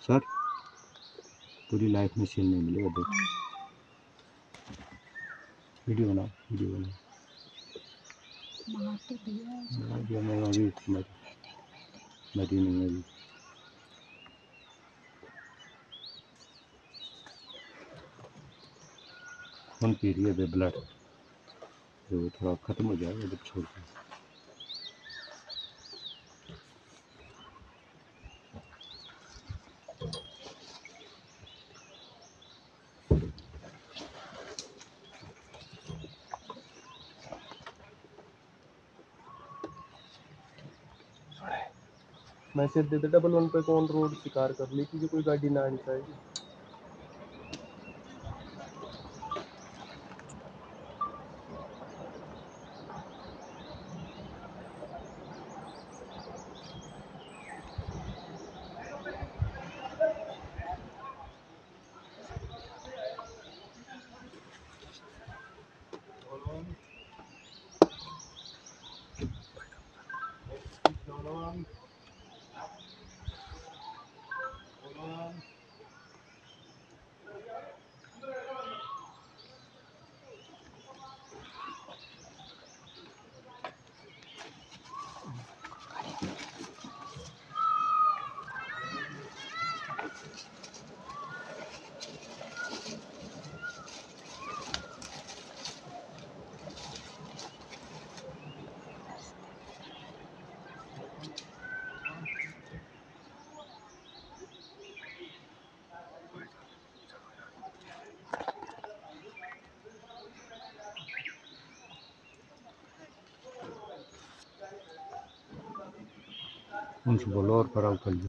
Sir पूरी life में scene नहीं मिलेगा। देख वीडियो बनाओ, वीडियो बनाओ। मैं अभी मरी नहीं अभी। खून पी रही है ब्लड, तो थोड़ा ख़त्म हो जाएगा जब छोड़ के। मैसेज दे दे 11 पे कौन रोड शिकार कर ली कि कोई गाड़ी ना आनी चाहिए। उनसे बोलो और कराओ कर लो।